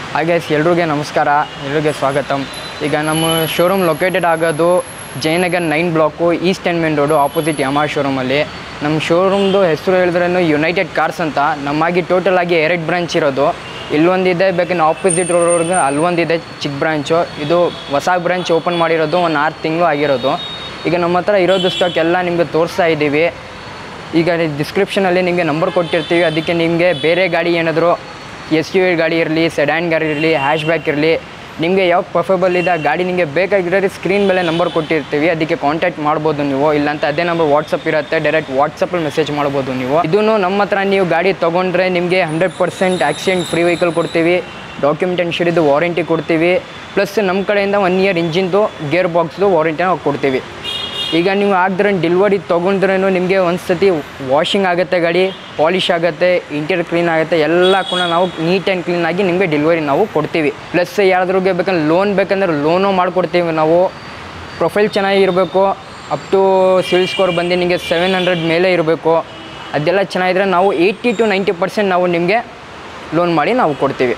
ಹಾಗೆ ಎಲ್ರಿಗೂ ನಮಸ್ಕಾರ, ಎಲ್ರಿಗೂ ಸ್ವಾಗತಂ. ಈಗ ನಮ್ಮ ಶೋರೂಮ್ ಲೊಕೇಟೆಡ್ ಆಗೋದು Jayanagar 9 block east end main road opposite Yamaha ಶೋರೂಮಲ್ಲಿ. ನಮ್ಮ ಶೋರೂಮ್ದು ಹೆಸರು ಹೇಳಿದ್ರೂ ಯುನೈಟೆಡ್ ಕಾರ್ಸ್ ಅಂತ. ನಮ್ಮಾಗಿ ಟೋಟಲ್ ಆಗಿ 2 ಬ್ರಾಂಚ್ ಇರೋದು. ಇಲ್ಲೊಂದಿದೆ, ಬೇಕಂದ್ರೆ ಆಪೋಸಿಟ್ ರೋಡ್ಗೆ ಅಲ್ಲೊಂದಿದೆ ಚಿಕ್ಕ ಬ್ರಾಂಚು. ಇದು ಹೊಸ ಬ್ರಾಂಚ್ ಓಪನ್ ಮಾಡಿರೋದು 1 6 ತಿಂಗಳು ಆಗಿರೋದು. ಈಗ ನಮ್ಮ ಹತ್ರ ಇರೋದು ಸ್ಟಾಕ್ ಎಲ್ಲ ನಿಮಗೆ ತೋರಿಸ್ತಾ ಇದ್ದೀವಿ. ಈಗ ಡಿಸ್ಕ್ರಿಪ್ಷನಲ್ಲಿ ನಿಮಗೆ ನಂಬರ್ ಕೊಟ್ಟಿರ್ತೀವಿ. ಅದಕ್ಕೆ ನಿಮಗೆ ಬೇರೆ ಗಾಡಿ ಏನಾದರೂ SUV ಗಾಡಿ ಇರಲಿ, ಸೆಡಾನ್ ಗಾಡಿ ಇರಲಿ, ಹ್ಯಾಶ್ ಬ್ಯಾಕ್ ಇರಲಿ, ನಿಮಗೆ ಯಾವ ಪ್ರಿಫರೇಬಲ್ ಇದೆ ಆ ಗಾಡಿ ನಿಮಗೆ ಬೇಕಾಗಿರೋದು ಸ್ಕ್ರೀನ್ ಮೇಲೆ ನಂಬರ್ ಕೊಟ್ಟಿರ್ತೀವಿ. ಅದಕ್ಕೆ ಕಾಂಟ್ಯಾಕ್ಟ್ ಮಾಡ್ಬೋದು ನೀವು. ಇಲ್ಲಾಂತ ಅದೇ ನಂಬರ್ ವಾಟ್ಸಪ್ ಇರುತ್ತೆ, ಡೈರೆಕ್ಟ್ ವಾಟ್ಸಪ್ಪಲ್ಲಿ ಮೆಸೇಜ್ ಮಾಡ್ಬೋದು ನೀವು. ಇದೂ ನಮ್ಮ ಹತ್ರ ನೀವು ಗಾಡಿ ತೊಗೊಂಡ್ರೆ ನಿಮಗೆ 100% ಆಕ್ಸಿಡೆಂಟ್ ಫ್ರೀ ವೆಹಿಕಲ್ ಕೊಡ್ತೀವಿ. ಡಾಕ್ಯುಮೆಂಟೇಷನ್ ಇದು ವಾರಂಟಿ ಕೊಡ್ತೀವಿ. ಪ್ಲಸ್ ನಮ್ಮ ಕಡೆಯಿಂದ 1 ಇಯರ್ ಇಂಜಿನ್ದು ಗೇರ್ ಬಾಕ್ಸ್ದು ವಾರಂಟಿನ ಕೊಡ್ತೀವಿ. ಈಗ ನೀವು ಆಗಿದ್ರೆ ಡೆಲಿವರಿ ತೊಗೊಂಡ್ರೂ ನಿಮಗೆ ಒಂದು ಸತಿ ವಾಷಿಂಗ್ ಆಗುತ್ತೆ, ಗಾಡಿ ಪಾಲಿಷ್ ಆಗುತ್ತೆ, ಇಂಟೀರಿಯರ್ ಕ್ಲೀನ್ ಆಗುತ್ತೆ, ಎಲ್ಲ ಕೂಡ ನಾವು ನೀಟ್ ಆ್ಯಂಡ್ ಕ್ಲೀನಾಗಿ ನಿಮಗೆ ಡೆಲಿವರಿ ನಾವು ಕೊಡ್ತೀವಿ. ಪ್ಲಸ್ ಯಾರಾದ್ರಿಗೆ ಬೇಕಂದ್ರೆ ಲೋನ್ ಬೇಕಂದ್ರೆ ಲೋನು ಮಾಡಿಕೊಡ್ತೀವಿ ನಾವು. ಪ್ರೊಫೈಲ್ ಚೆನ್ನಾಗಿರಬೇಕು, ಅಪ್ ಟು ಸಿವಿಲ್ ಸ್ಕೋರ್ ಬಂದು ನಿಮಗೆ 700 ಮೇಲೆ ಇರಬೇಕು. ಅದೆಲ್ಲ ಚೆನ್ನಾಗಿದ್ರೆ ನಾವು 80 to 90% ನಾವು ನಿಮಗೆ ಲೋನ್ ಮಾಡಿ ನಾವು ಕೊಡ್ತೀವಿ.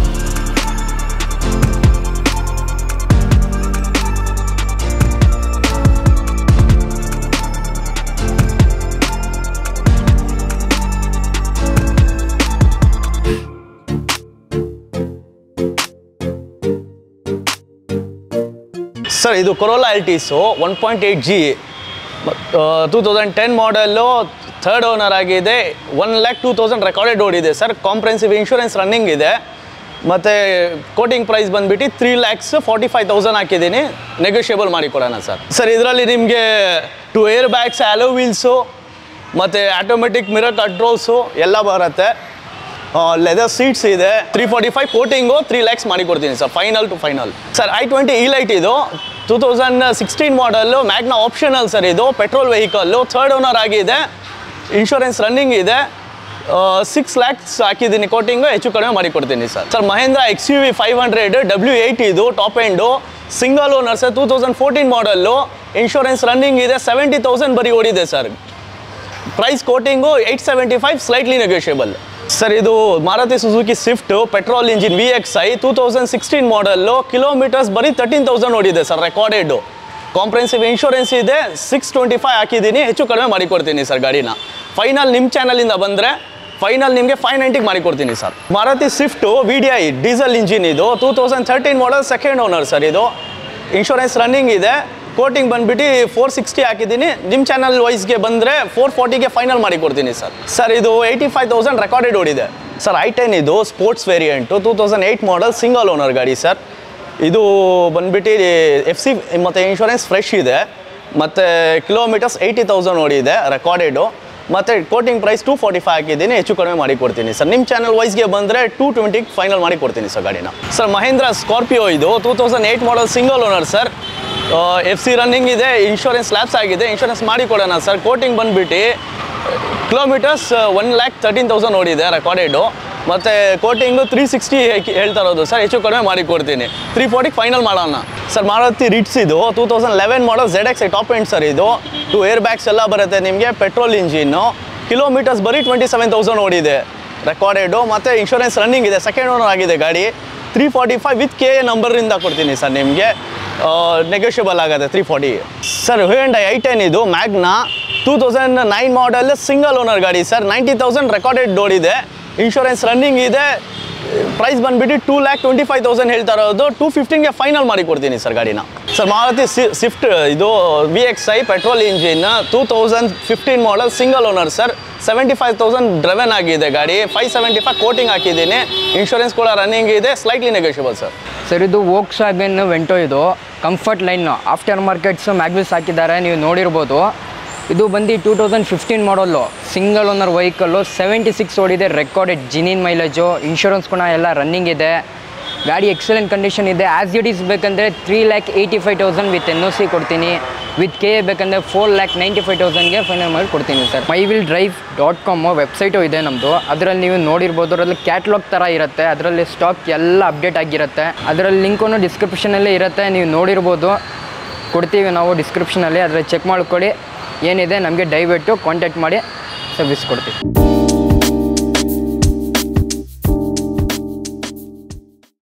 ಸರ್, ಇದು ಕೊರೋಲಾ ಆಲ್ಟಿಸು 1.8G 2010 ಮಾಡಲ್ಲು, 3rd ಓನರ್ ಆಗಿದೆ. 1,02,000 ರೆಕಾರ್ಡೆಡ್ ಓಡಿದೆ ಸರ್. ಕಾಂಪ್ರೆನ್ಸಿವ್ ಇನ್ಶೂರೆನ್ಸ್ ರನ್ನಿಂಗ್ ಇದೆ. ಮತ್ತು ಕೋಟಿಂಗ್ ಪ್ರೈಸ್ ಬಂದುಬಿಟ್ಟು 3,45,000 ಹಾಕಿದ್ದೀನಿ. ನೆಗೋಷಿಯೇಬಲ್ ಮಾಡಿಕೊಡೋಣ ಸರ್. ಇದರಲ್ಲಿ ನಿಮಗೆ 2 ಏರ್ ಬ್ಯಾಗ್ಸ್, ಆಲೋ ವೀಲ್ಸು ಮತ್ತು ಆಟೋಮೆಟಿಕ್ ಮಿರರ್ ಕಂಟ್ರೋಲ್ಸು ಎಲ್ಲ ಬರುತ್ತೆ. ಲೆದರ್ ಸೀಟ್ಸ್ ಇದೆ. 345 ಕೋಟಿಂಗು 3 lakhs ಮಾಡಿಕೊಡ್ತೀನಿ sir, final to final. Sir, i20 E-Lite ಇದು 2016 ಮಾಡಲ್ಲು, ಮ್ಯಾಗ್ನಾ ಆಪ್ಷನಲ್ ಸರ್. ಇದು ಪೆಟ್ರೋಲ್ ವೆಹಿಕಲ್ಲು, 3rd ಓನರ್ ಆಗಿದೆ. ಇನ್ಶೂರೆನ್ಸ್ ರನ್ನಿಂಗ್ ಇದೆ. 6 lakhs ಹಾಕಿದ್ದೀನಿ ಕೋಟಿಂಗು, ಹೆಚ್ಚು ಕಡಿಮೆ ಮಾಡಿಕೊಡ್ತೀನಿ ಸರ್. ಮಹೇಂದ್ರ XUV 500 W8 ಇದು top end, single owner sir. 2014 model, insurance running ಇದೆ. 70,000 ಬರೀ ಓಡಿದೆ sir. Price quoting 875, slightly negotiable sir. ಇದು Maruti Suzuki swift petrol engine VXI 2016 model, kilometres ಬರೀ 13,000 ಓಡಿದೆ ಸರ್, ರೆಕಾರ್ಡೆಡ್. ಕಾಂಪ್ರೆನ್ಸಿವ್ ಇನ್ಶೂರೆನ್ಸ್ ಇದೆ. 625 ಹಾಕಿದ್ದೀನಿ, ಹೆಚ್ಚು ಕಡಿಮೆ ಮಾಡಿಕೊಡ್ತೀನಿ ಸರ್ ಗಾಡಿನ. ಫೈನಲ್ ನಿಮ್ಮ ಚಾನಲಿಂದ ಬಂದರೆ ಫೈನಲ್ ನಿಮಗೆ 590 ಮಾಡಿಕೊಡ್ತೀನಿ sir. Maruti swift VDI diesel engine ಇದು 2013 ಮಾಡಲ್, 2nd ಓನರ್ ಸರ್. ಇದು ಇನ್ಶೂರೆನ್ಸ್ ರನ್ನಿಂಗ್ ಇದೆ. ಕೋಟಿಂಗ್ ಬಂದುಬಿಟ್ಟು 460 ಹಾಕಿದ್ದೀನಿ. ನಿಮ್ಮ ಚಾನಲ್ ವೈಸ್ಗೆ ಬಂದರೆ 440ಗೆ ಫೈನಲ್ ಮಾಡಿಕೊಡ್ತೀನಿ ಸರ್. ಇದು 85,000 ರೆಕಾರ್ಡೆಡ್ ಓಡಿದೆ ಸರ್. i10 ಇದು sports variant 2008 model, single owner ಗಾಡಿ ಸರ್. ಇದು ಬಂದುಬಿಟ್ಟು FC ಮತ್ತು ಇನ್ಶೂರೆನ್ಸ್ ಫ್ರೆಶ್ ಇದೆ. ಮತ್ತು ಕಿಲೋಮೀಟರ್ಸ್ 80,000 ಓಡಿದೆ, ರೆಕಾರ್ಡೆಡು. ಮತ್ತು ಕೋಟಿಂಗ್ ಪ್ರೈಸ್ 245 ಹಾಕಿದ್ದೀನಿ, ಹೆಚ್ಚು ಕಡಿಮೆ ಮಾಡಿಕೊಡ್ತೀನಿ ಸರ್. ನಿಮ್ಮ ಚಾನಲ್ ವೈಸ್ಗೆ ಬಂದರೆ 220ಗೆ ಫೈನಲ್ ಮಾಡಿಕೊಡ್ತೀನಿ ಸರ್ ಗಾಡಿನ. ಸರ್, ಮಹೇಂದ್ರ ಸ್ಕಾರ್ಪಿಯೋ ಇದು 2008 model, single owner sir. FC running ಇದೆ, ಇನ್ಶೂರೆನ್ಸ್ ಲ್ಯಾಪ್ಸ್ ಆಗಿದೆ. ಇನ್ಶೂರೆನ್ಸ್ ಮಾಡಿಕೊಡೋಣ ಸರ್. ಕೋಟಿಂಗ್ ಬಂದುಬಿಟ್ಟು ಕಿಲೋಮೀಟರ್ಸ್ 1,13,000 ಓಡಿದೆ, ರೆಕಾರ್ಡೆಡು. ಮತ್ತು ಕೋಟಿಂಗು 360 ಹೇಳ್ತಾ ಇರೋದು ಸರ್, ಹೆಚ್ಚು ಕಡಿಮೆ ಮಾಡಿಕೊಡ್ತೀನಿ. 340ಗೆ ಫೈನಲ್ ಮಾಡೋಣ ಸರ್. ಮಾರುತಿ ರಿಟ್ಸ್ ಇದು 2011 model, ZX top end sir. ಇದು 2 ಏರ್ ಬ್ಯಾಗ್ಸ್ ಎಲ್ಲ ಬರುತ್ತೆ ನಿಮಗೆ. ಪೆಟ್ರೋಲ್ ಇಂಜಿನ್ನು, ಕಿಲೋಮೀಟರ್ಸ್ ಬರೀ 27,000 ಓಡಿದೆ, ರೆಕಾರ್ಡೆಡು. ಮತ್ತು ಇನ್ಶೂರೆನ್ಸ್ ರನ್ನಿಂಗ್ ಇದೆ. 2nd ಓನರ್ ಆಗಿದೆ ಗಾಡಿ. 345 ವಿತ್ KA ನಂಬರಿಂದ ಕೊಡ್ತೀನಿ ಸರ್. ನಿಮಗೆ ನೆಗೋಷಿಯಬಲ್ ಆಗುತ್ತೆ 340 ಸರ್. Hyundai i10 ಇದು ಮ್ಯಾಗ್ನಾ 2009 ಮಾಡಲ್, ಸಿಂಗಲ್ ಓನರ್ ಗಾಡಿ ಸರ್. 90,000 ರೆಕಾರ್ಡೆಡ್ ಓಡಿದೆ. ಇನ್ಶೂರೆನ್ಸ್ ರನ್ನಿಂಗ್ ಇದೆ. ಪ್ರೈಸ್ ಬಂದುಬಿಟ್ಟು 2,25,000 ಹೇಳ್ತಾ ಇರೋದು. 215ಗೆ ಫೈನಲ್ ಮಾಡಿಕೊಡ್ತೀನಿ ಸರ್ ಗಾಡಿನ. ಸರ್, ಮಾರುತಿ ಸ್ವಿಫ್ಟ್ ಇದು VXI petrol engine 2015 model, single owner sir. 75,000 driven ಆಗಿದೆ ಗಾಡಿ. 575 ಕೋಟಿಂಗ್ ಹಾಕಿದ್ದೀನಿ. ಇನ್ಶೂರೆನ್ಸ್ ಕೂಡ ರನ್ನಿಂಗ್ ಇದೆ, ಸ್ಲೈಟ್ಲಿ ನೆಗೋಷಿಯಬಲ್ ಸರ್. ಇದು ವೋಕ್ಸ್ವ್ಯಾಗನ್ ವೆಂಟೋ, ಇದು comfort line after markets mag wheels ಹಾಕಿದ್ದಾರೆ, ನೀವು ನೋಡಿರ್ಬೋದು. ಇದು ಬಂದು 2015 ಮಾಡಲ್ಲು, ಸಿಂಗಲ್ ಓನರ್ ವೆಹಿಕಲ್ಲು. 76 ಓಡಿದೆ, ರೆಕಾರ್ಡೆಡ್, ಜಿನಿನ್ ಮೈಲೇಜು. ಇನ್ಶೂರೆನ್ಸ್ ಕೂಡ ಎಲ್ಲ ರನ್ನಿಂಗ್ ಇದೆ. ಗಾಡಿ ಎಕ್ಸಲೆಂಟ್ ಕಂಡೀಷನ್ ಇದೆ. ಆ್ಯಸ್ ಇಟ್ ಈಸ್ ಬೇಕಂದರೆ 3,85,000 ವಿತ್ NOC ಕೊಡ್ತೀನಿ. ವಿತ್ KA ಬೇಕಂದರೆ 4,95,000ಗೆ ಫೈನಲ್ ಮಾಡಿ ಕೊಡ್ತೀನಿ ಸರ್. mywheeldrive.com ವೆಬ್ಸೈಟು ಇದೆ ನಮ್ಮದು. ಅದರಲ್ಲಿ ನೀವು ನೋಡಿರ್ಬೋದು. ಅದರಲ್ಲಿ ಕ್ಯಾಟ್ಲಾಗ್ ಥರ ಇರುತ್ತೆ. ಅದರಲ್ಲಿ ಸ್ಟಾಕ್ ಎಲ್ಲ ಅಪ್ಡೇಟ್ ಆಗಿರುತ್ತೆ. ಅದರಲ್ಲಿ ಲಿಂಕನ್ನು ಡಿಸ್ಕ್ರಿಪ್ಷನಲ್ಲೇ ಇರುತ್ತೆ, ನೀವು ನೋಡಿರ್ಬೋದು. ಕೊಡ್ತೀವಿ ನಾವು ಡಿಸ್ಕ್ರಿಪ್ಷನಲ್ಲಿ, ಅದರಲ್ಲಿ ಚೆಕ್ ಮಾಡ್ಕೊಳ್ಳಿ. ಏನಿದೆ ನಮಗೆ ದಯವಿಟ್ಟು ಕಾಂಟ್ಯಾಕ್ಟ್ ಮಾಡಿ ಸರ್ವಿಸ್ ಕೊಡ್ತೀವಿ.